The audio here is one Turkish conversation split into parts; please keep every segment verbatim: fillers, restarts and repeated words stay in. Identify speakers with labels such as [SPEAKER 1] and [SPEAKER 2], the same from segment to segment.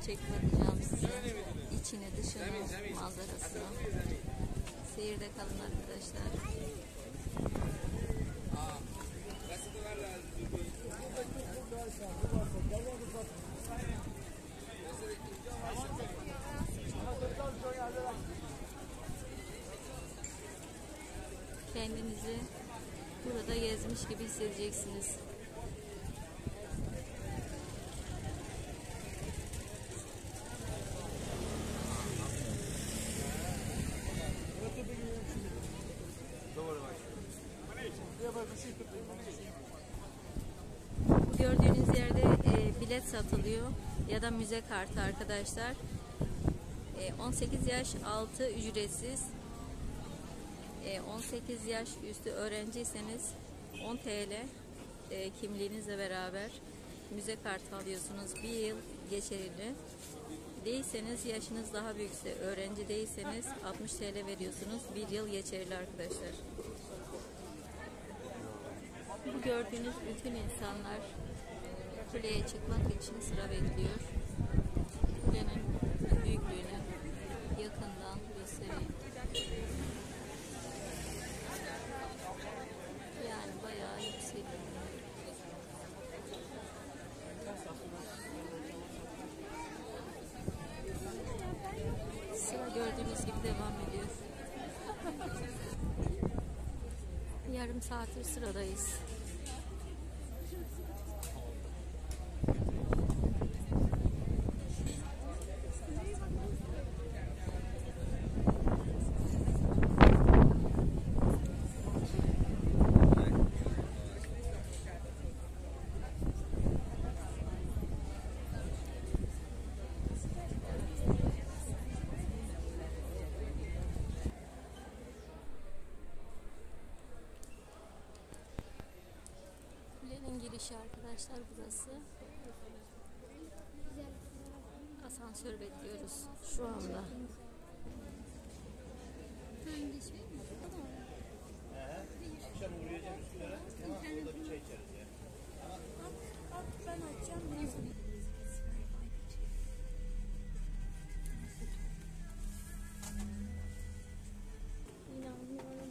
[SPEAKER 1] çekip atacağım size. İçini, dışını, manzarasını. Seyirde kalın arkadaşlar. Kendinizi burada gezmiş gibi hissedeceksiniz. Gördüğünüz yerde e, bilet satılıyor ya da müze kartı arkadaşlar. E, on sekiz yaş altı ücretsiz. E, on sekiz yaş üstü öğrenciyseniz on TL e, kimliğinizle beraber müze kartı alıyorsunuz. Bir yıl geçerli. Değilseniz, yaşınız daha büyükse, öğrenci değilseniz altmış TL veriyorsunuz. Bir yıl geçerli arkadaşlar. Bu gördüğünüz bütün insanlar kuleye çıkmak için sıra bekliyor. Kulenin büyüklüğünü yakından göstereyim. Yani bayağı yüksek. Sıra gördüğünüz gibi devam ediyor. Yarım saattir sıradayız. Kulenin girişi arkadaşlar burası. Asansör bekliyoruz şu anda.
[SPEAKER 2] Akşam uğrayacağım üstüne. Orada bir çay içeriz ya.
[SPEAKER 3] Ben açacağım. İnanmıyorum.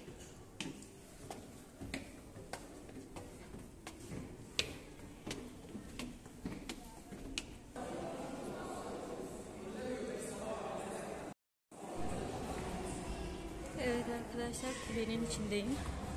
[SPEAKER 1] Evet arkadaşlar, kulenin içindeyim.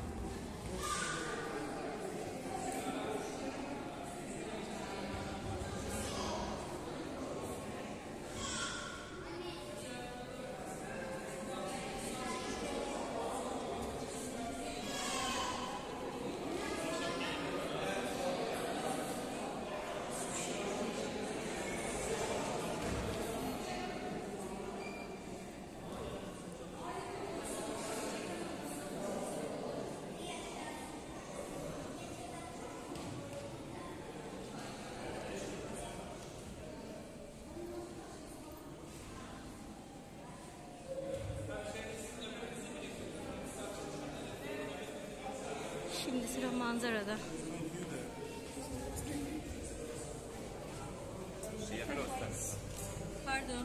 [SPEAKER 1] Şimdi sıra manzarada. Pardon.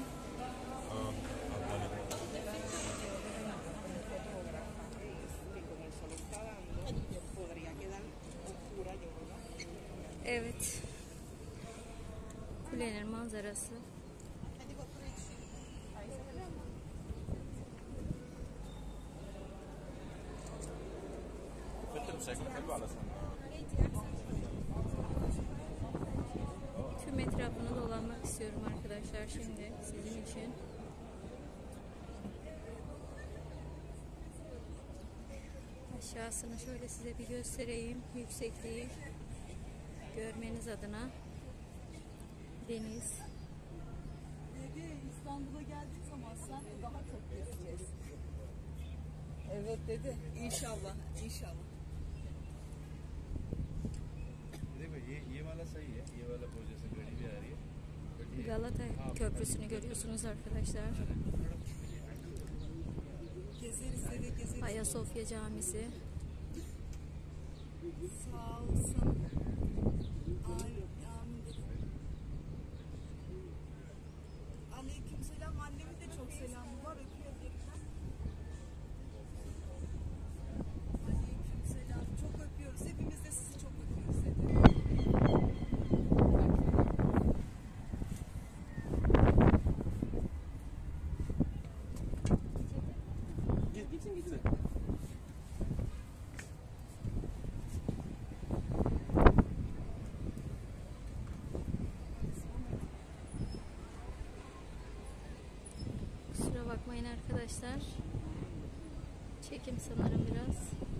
[SPEAKER 1] Evet. Kulenin manzarası. Tüm etrafını dolanmak istiyorum arkadaşlar şimdi sizin için. Aşağısını şöyle size bir göstereyim. Yüksekliği görmeniz adına. Deniz.
[SPEAKER 3] Dedi İstanbul'a geldiği zaman sen de daha çok gezeceğiz. Evet dedi. İnşallah, inşallah.
[SPEAKER 1] Galata Köprüsü'nü görüyorsunuz arkadaşlar.
[SPEAKER 3] Gezeriz dedi, gezeriz.
[SPEAKER 1] Ayasofya Camisi.
[SPEAKER 3] Sağ olsun. Ay, amin dedi.
[SPEAKER 1] arkadaşlar. Çekim sanırım biraz.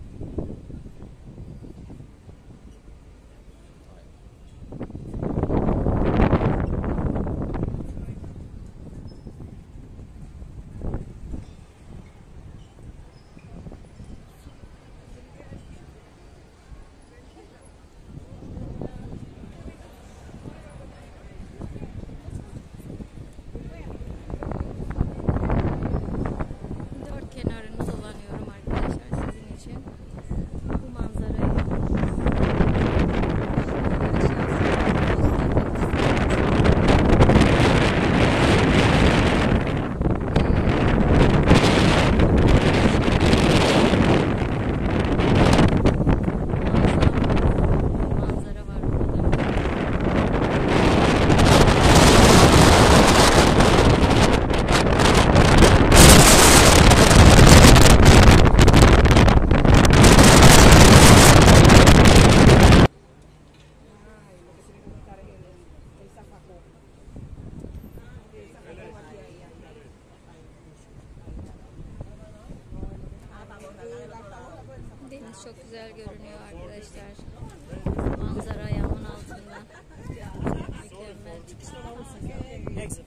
[SPEAKER 1] Deniz çok güzel görünüyor arkadaşlar. Manzara yağmurun altında. Mükemmel.
[SPEAKER 2] Exit.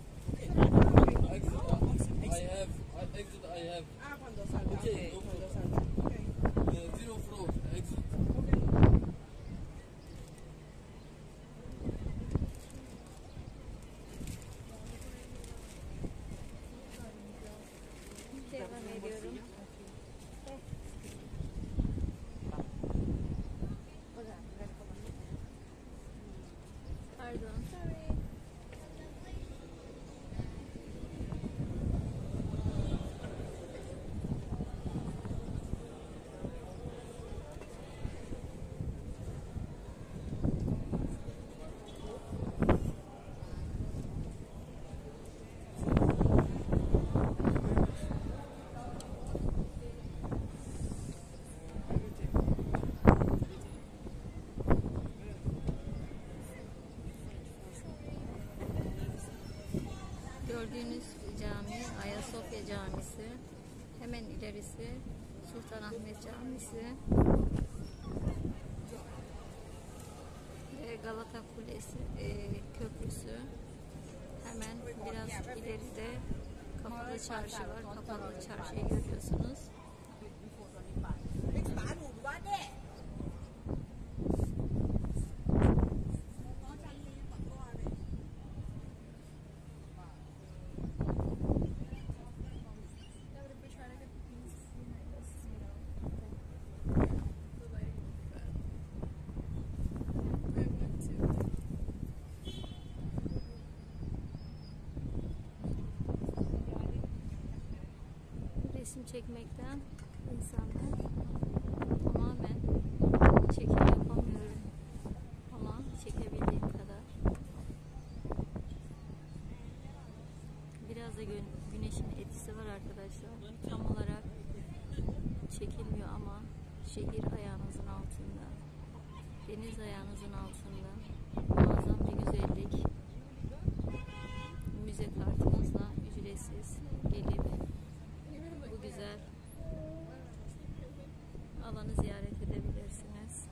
[SPEAKER 2] I have. Exit. I have. Okay. Zero flow. Exit.
[SPEAKER 1] Devam ediyorum. Pardon. Gördüğünüz cami Ayasofya Camisi. Hemen ilerisi Sultanahmet Camisi. Ve Galata Kulesi e, Köprüsü. Hemen biraz ileride Kapalı Çarşı var. Kapalı Çarşı'yı görüyorsunuz. Resim çekmekten insanlar tamamen çekim yapamıyorum ama çekebildiğim kadar. Biraz da gü güneşin etkisi var arkadaşlar. Tam olarak çekilmiyor ama şehir ayağınızın altında, deniz ayağınızın altında. Muazzam bir güzellik. Müze kartınızla ücretsiz gelip bu güzel alanı ziyaret edebilirsiniz.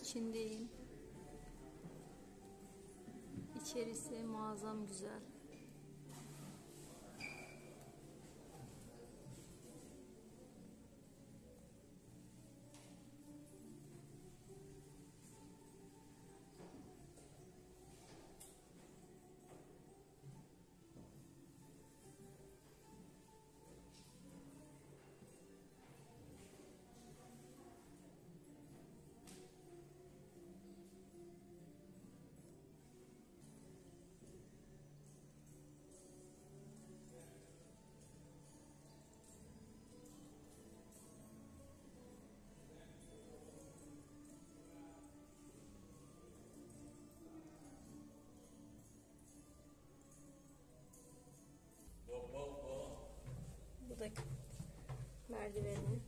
[SPEAKER 1] içindeyim. İçerisi muazzam güzel. Bu da merdiveni.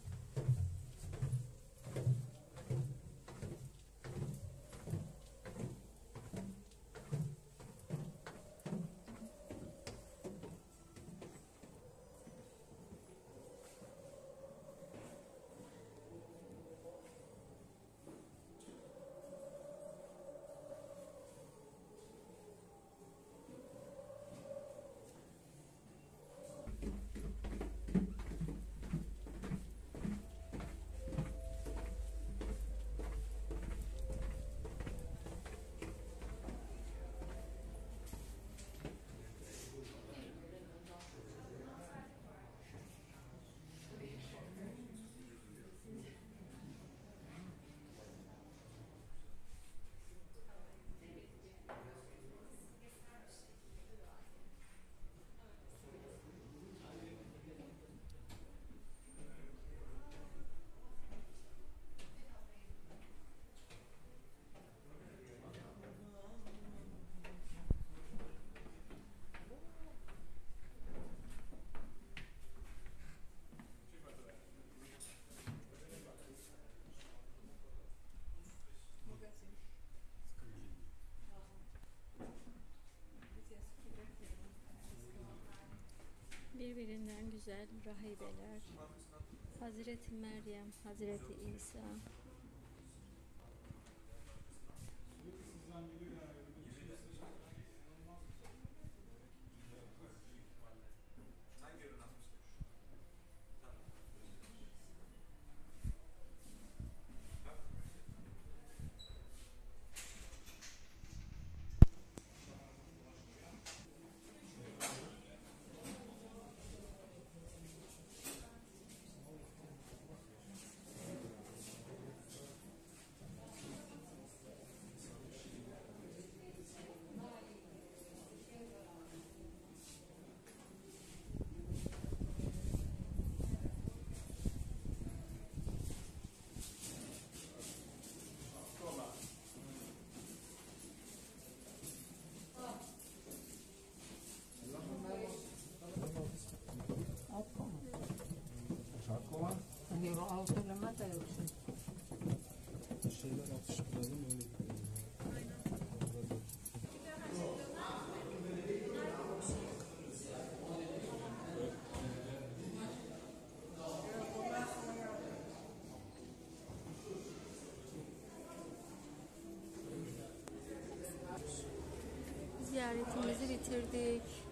[SPEAKER 1] Birbirinden güzel rahibeler. Hazreti Meryem, Hazreti İsa.
[SPEAKER 4] Euro algılama da yoksun.
[SPEAKER 5] Şeyler atıştıralım öyle gidelim.
[SPEAKER 1] Ziyaretimizi bitirdik.